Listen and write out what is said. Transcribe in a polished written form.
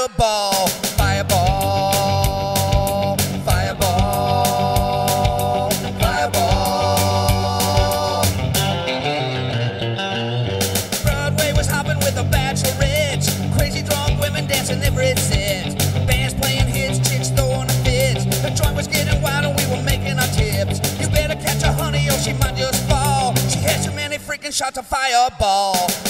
fireball, fireball, fireball, fireball. Broadway was hopping with the bachelorettes, crazy drunk women dancing every set, bands playing hits, chicks throwing a fits. The joint was getting wild and we were making our tips. You better catch her, honey, or she might just fall. She had too many freaking shots of fireball.